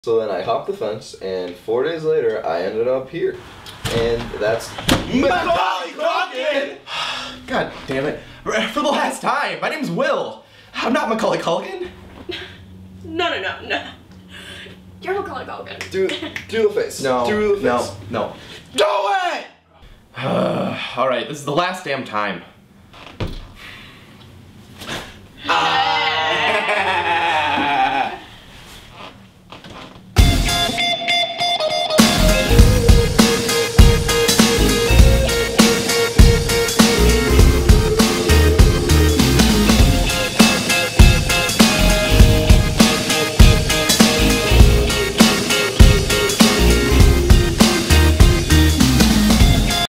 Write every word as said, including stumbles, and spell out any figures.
So then I hopped the fence, and four days later, I ended up here. And that's Macaulay Culkin! God damn it. For the last time, my name's Will. I'm not Macaulay Culkin. No, no, no, no. You're Macaulay Culkin. Do, do the face. No, do the face. no, no. Do it! Alright, this is the last damn time.